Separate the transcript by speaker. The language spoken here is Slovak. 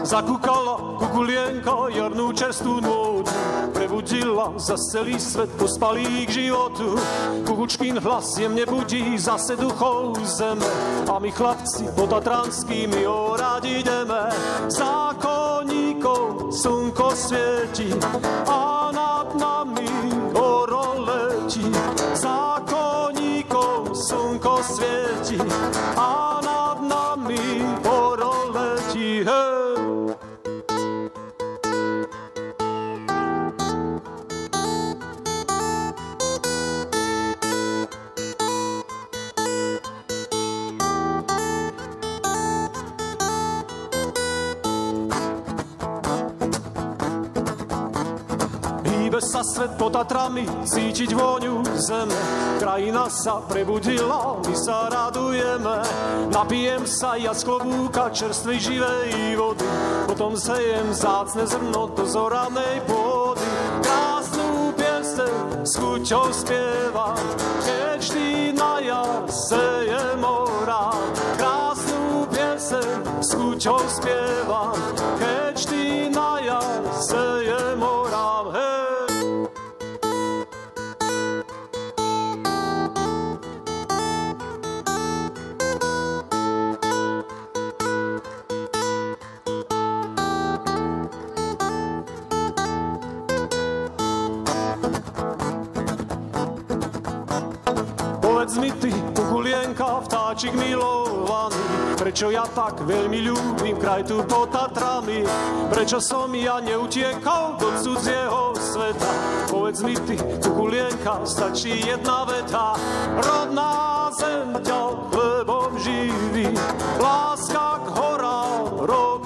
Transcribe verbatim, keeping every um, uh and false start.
Speaker 1: Zakúkala kukulienka jarnú čerstvú nôtu, prebudila za celý svet pospalý k životu. Kukučkin hlas jemne budí zase duchov zeme a my chlapci pod Tatranskými orať ideme. Zákonníkov slnko svieti a nad nami orol letí. Zákonníkov slnko svieti a nad nami orol letí. Hej! Hýbe sa svet pod Tatrami, cítiť vôňu zeme. Krajina sa prebudila, my sa radujeme. Napijem sa ja z klobúka čerstvej živej vody, potom sejem vzácne zrno do zoranej pôdy. Krásnu pieseň s chuťou spievam, keď vždy na jar sejem orám. Krásnu pieseň s chuťou spievam, keď vždy na jar sejem orám. Hej! Povedz mi ty, kukulienka, vtáčik milovaný, prečo ja tak veľmi ľúbim kraj tu pod Tatrami? Prečo som ja neutiekal do cudzieho sveta? Povedz mi ty, kukulienka, stačí jedna veta. Rodná zem ťa chlebom živí, láska k horám